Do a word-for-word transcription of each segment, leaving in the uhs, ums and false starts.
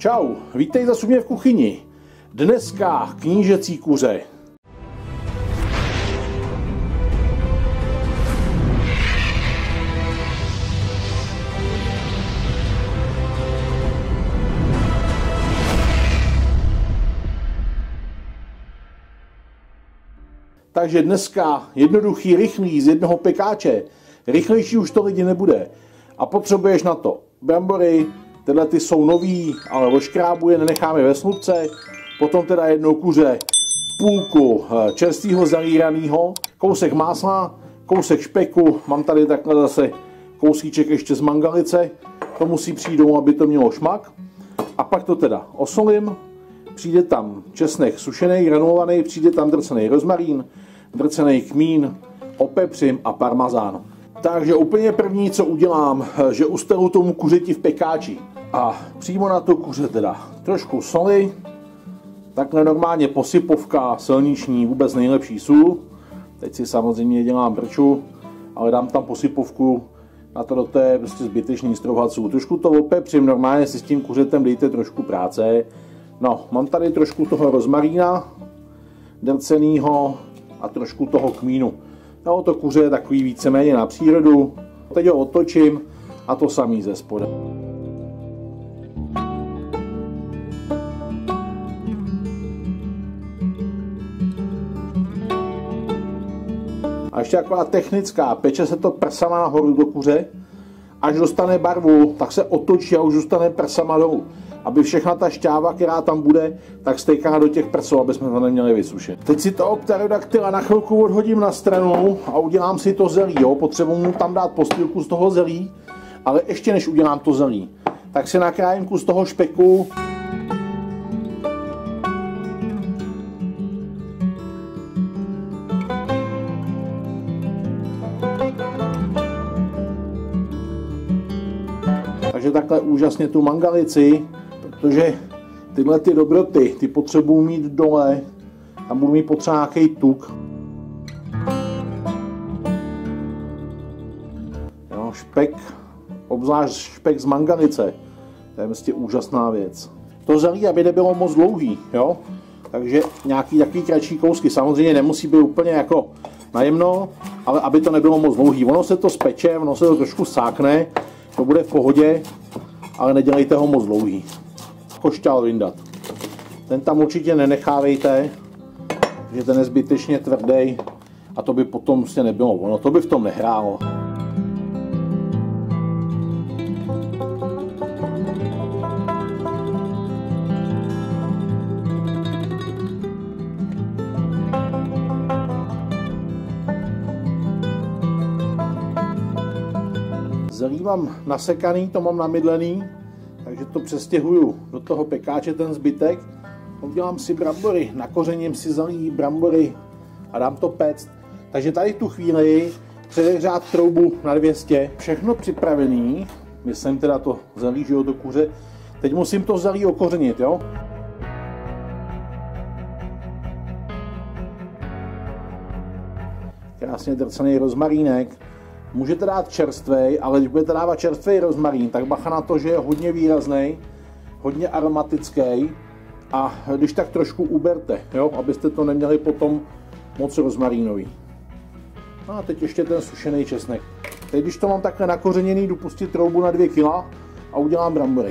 Čau, vítej zase u mě v kuchyni. Dneska knížecí kuře. Takže dneska jednoduchý, rychlý z jednoho pekáče. Rychlejší už to lidi nebude. A potřebuješ na to brambory, tyhle ty jsou nový, ale oškrábu je nenecháme ve slupce. Potom teda jednou kuře, půlku čerstvého zalíraného, kousek másla, kousek špeku, mám tady takhle zase kousíček ještě z mangalice. To musí přijít domů, aby to mělo šmak. A pak to teda osolím. Přijde tam česnek sušený, granulovaný, přijde tam drcený rozmarín, drcený kmín, opepřím a parmazán. Takže úplně první, co udělám, že ustelu tomu kuřeti v pekáči. A přímo na to kuře teda trošku soli, takhle normálně posypovka, silniční, vůbec nejlepší sůl. Teď si samozřejmě dělám brču, ale dám tam posypovku, na to do té prostě zbytečný strouhat sůl. Trošku to opepřím, normálně si s tím kuřetem dejte trošku práce. No, mám tady trošku toho rozmarína, drcenýho a trošku toho kmínu. No, to kuře je takový víceméně na přírodu. Teď ho otočím a to samý ze spoda. A ještě taková technická, peče se to prsama nahoru do kuře, až dostane barvu, tak se otočí a už zůstane prsama dolů. Aby všechna ta šťáva, která tam bude, tak stéká do těch prsou, aby jsme to neměli vysušit. Teď si toho pterodaktyla na chvilku odhodím na stranu a udělám si to zelí. Jo? Potřebuji mu tam dát postýlku z toho zelí, ale ještě než udělám to zelí, tak si nakrájím kus toho špeku. Takže takhle úžasně tu mangalici, protože tyhle ty dobroty, ty potřebuji mít dole, tam budu mít potřeba nějaký tuk. Jo, špek, obzvlášť špek z mangalice, to je prostě úžasná věc. To zelí, aby nebylo moc dlouhý, jo? Takže nějaký takový kratší kousky, samozřejmě nemusí být úplně jako najemno, ale aby to nebylo moc dlouhý. Ono se to speče, ono se to trošku sákne, to bude v pohodě, ale nedělejte ho moc dlouhý. Košťál vyndat. Ten tam určitě nenechávejte, že ten je zbytečně tvrdý a to by potom prostě nebylo ono, to by v tom nehrálo. Zelí mám nasekaný, to mám namydlený, takže to přestěhuju do toho pekáče ten zbytek. Udělám si brambory, nakořením si zelí brambory a dám to péct. Takže tady v tu chvíli předehřát troubu na dvě stě. Všechno připravený, myslím teda to zelí, že jo, do kuře. Teď musím to zelí okořenit, jo. Krásně drcený rozmarínek. Můžete dát čerstvej, ale když budete dávat čerstvý rozmarín, tak bacha na to, že je hodně výrazný, hodně aromatický a když tak trošku uberte, jo, abyste to neměli potom moc rozmarínový. No a teď ještě ten sušený česnek. Teď, když to mám takhle nakořeněný, jdu pustit troubu na dvě kila a udělám brambory.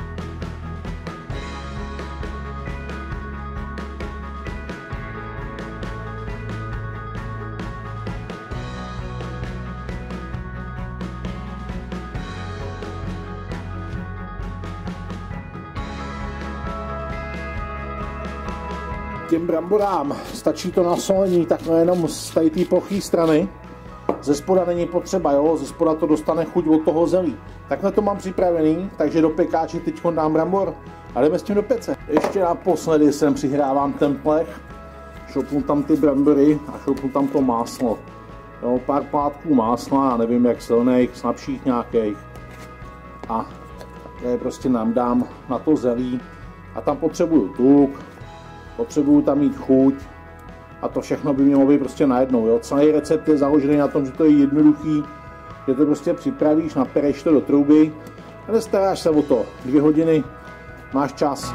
Těm bramborám stačí to nasolení takhle jenom z té ploché strany. Ze spoda není potřeba, jo? Ze spoda to dostane chuť od toho zelí. Takhle to mám připravený, takže do pekáče teď dám brambor a jdeme s tím do pece. Ještě naposledy sem přihrávám ten plech, šoupnu tam ty brambory a šoupnu tam to máslo. Jo, pár plátků másla, nevím jak silných, slabších nějakých. A takhle prostě nám dám na to zelí a tam potřebuju tuk. Potřebuju tam mít chuť a to všechno by mělo být prostě najednou. Jo? Celý recept je založený na tom, že to je jednoduchý, že to prostě připravíš, napereš to do trouby a nestaráš se o to. Dvě hodiny máš čas.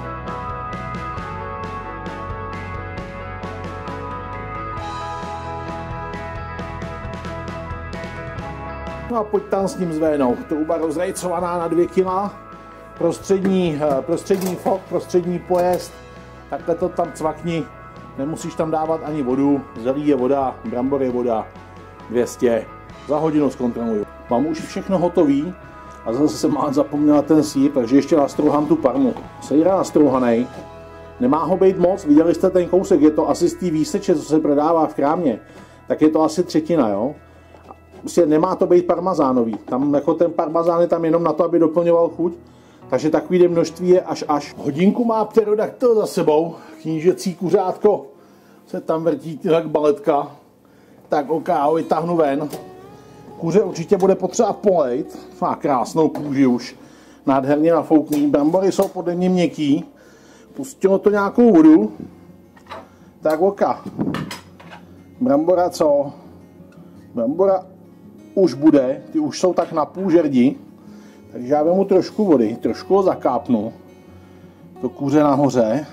No a pojď tam s ním zvénou. Trouba rozrejcovaná na dvě kila, prostřední, prostřední fok, prostřední pojezd, takhle to tam cvakni, nemusíš tam dávat ani vodu, zelí je voda, brambor je voda, dvě stě, za hodinu zkontroluju. Mám už všechno hotový a zase jsem mám zapomněl ten sír, takže ještě nastrouhám tu parmu. Sejra nastrouhanej, nemá ho být moc, viděli jste ten kousek, je to asi z té výseče, co se prodává v krámě, tak je to asi třetina, jo. Prostě nemá to být parmazánový, tam jako ten parmazán je tam jenom na to, aby doplňoval chuť, takže takový množství je až až. Hodinku má pterodaktyl za sebou, knížecí kuřátko se tam vrtí jak baletka, tak ok, ho vytáhnu ven. Kuře určitě bude potřeba polejt, má krásnou kůži už, nádherně nafoukný, brambory jsou podle mě měkký, pustilo to nějakou vodu, tak ok. Brambora co? Brambora už bude, ty už jsou tak na půl žerdi, takže já vezmu trošku vody, trošku ho zakápnu, to kuře nahoře,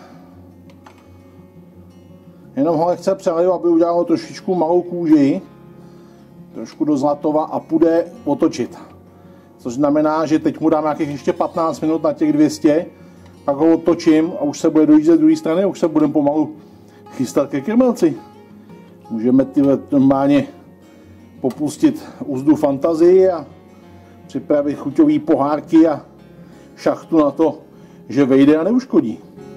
jenom ho lehce přeliju, aby udělalo trošičku malou kůži, trošku do zlatova a půjde otočit. Což znamená, že teď mu dám nějakých ještě patnáct minut na těch dvě stě, pak ho otočím a už se bude dojít ze druhé strany a už se budeme pomalu chystat ke krmelci. Můžeme tyhle normálně popustit úzdu fantazii a připravit chuťové pohárky a šachtu na to, že vejde a neuškodí.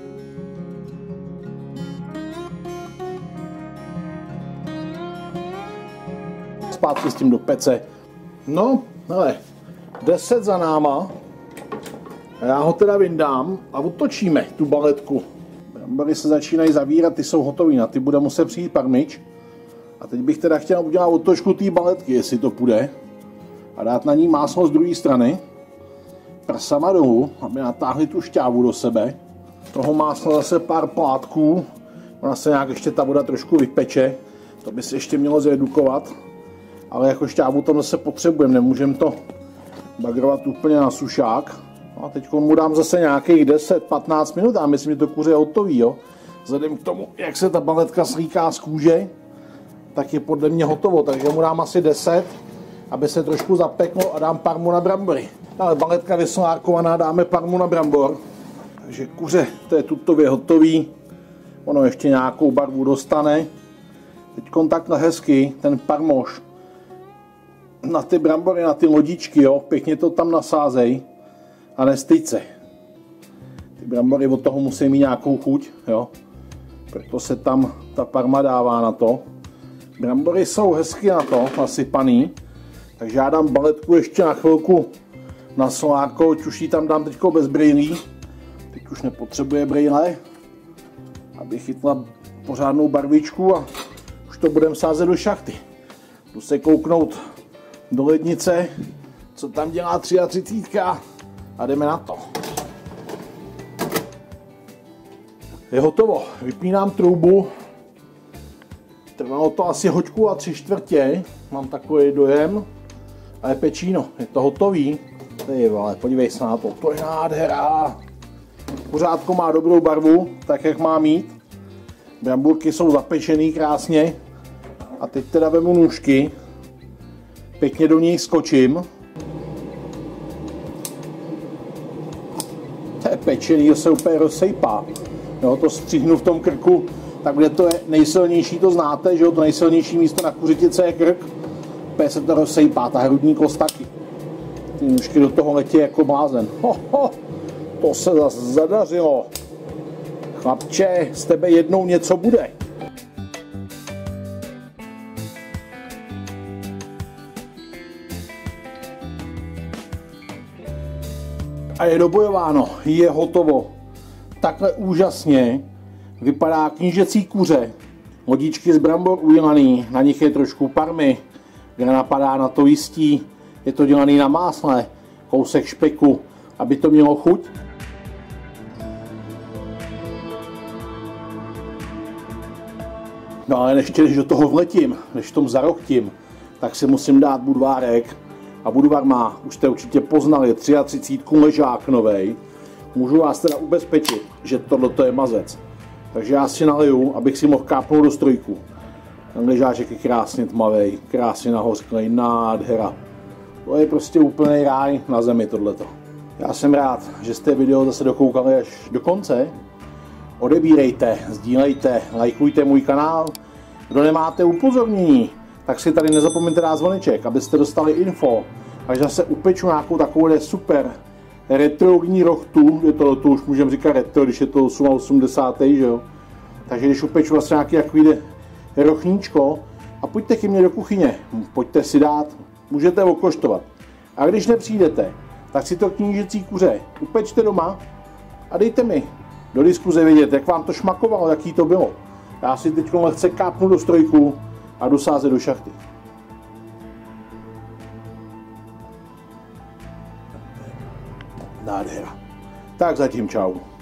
Zpátky s tím do pece. No, hele, deset za náma. A já ho teda vyndám a otočíme tu baletku. Brambory se začínají zavírat, ty jsou hotový, na ty bude muset přijít parmič. A teď bych teda chtěl udělat otočku té baletky, jestli to půjde. A dát na ní máslo z druhé strany. Prsama dolů, aby natáhli tu šťávu do sebe. Toho másla zase pár plátků. Ona se nějak ještě ta voda trošku vypeče. To by se ještě mělo zredukovat. Ale jako šťávu tam zase potřebujeme, nemůžeme to bagrovat úplně na sušák. No a teď mu dám zase nějakých deset patnáct minut a myslím, že to kuře je hotový, jo. Vzhledem k tomu, jak se ta baletka slíká z kůže, tak je podle mě hotovo, takže mu dám asi deset, aby se trošku zapeklo a dám parmu na brambory. Ale baletka vysolárkovaná, dáme parmu na brambor. Takže kuře, to je tutově hotový. Ono ještě nějakou barvu dostane. Teď takhle hezky, ten parmoš na ty brambory, na ty lodičky, jo, pěkně to tam nasázej a nestyď se. Ty brambory od toho musí mít nějakou chuť, jo, proto se tam ta parma dává na to. Brambory jsou hezky na to nasypaný, takže já dám baletku ještě na chvilku na solárko, už ji tam dám teďko bez brýlí, teď už nepotřebuje brýle, aby chytla pořádnou barvičku a už to budeme sázet do šachty. Jdu se kouknout do lednice, co tam dělá třicet tři a jdeme na to. Je hotovo, vypínám troubu. Trvalo to asi hoďku a tři čtvrtě, mám takový dojem. A je pečíno, je to hotový. Ty vole, podívej se na to, to je nádhera. Kuřátko má dobrou barvu, tak jak má mít. Bramburky jsou zapečený krásně. A teď teda vemu nůžky. Pěkně do něj skočím. To je pečený, to se úplně rozsejpá. Jo, to střihnu v tom krku, tak kde to je nejsilnější, to znáte, že jo, to nejsilnější místo na kuřetice je krk. Úplně se to rozsejpá, ta hrudní kost taky. Ty nůžky do toho letí jako blázen. Ho, ho, to se zase zadařilo. Chlapče, z tebe jednou něco bude. A je dobojováno, je hotovo. Takhle úžasně vypadá knížecí kuře. Lodičky z brambor udělaný, na nich je trošku parmy, kde napadá na to jistí. Je to dělaný na másle, kousek špeku, aby to mělo chuť. No ale ještě než do toho vletím, než tom zarochtím, tak si musím dát budvárek. A Budvar má, už jste určitě poznali, třicet tři ležák novej. můžu vás teda ubezpečit, že tohleto je mazec. Takže já si naliju, abych si mohl kápnout do strojku. Ten ležáček je krásně tmavý, krásně nahořklej, nádhera. To je prostě úplný ráj na zemi tohleto. Já jsem rád, že jste video zase dokoukali až do konce. Odebírejte, sdílejte, lajkujte můj kanál. Kdo nemáte upozornění, tak si tady nezapomeňte dát zvoneček, abyste dostali info. Až zase upeču nějakou takovou super retrogní rochtu, je to, to už můžeme říkat retro, když je to osmdesátý, že jo. Takže když upeču vlastně nějaký takový rochníčko a pojďte ke mně do kuchyně, pojďte si dát, můžete okoštovat. A když nepřijdete, tak si to knížecí kuře upečte doma a dejte mi do diskuze vědět, jak vám to šmakovalo, jaký to bylo. Já si teď lehce kápnu do strojku a jdu sázet do šachty. Nádhera. Tak zatím čau.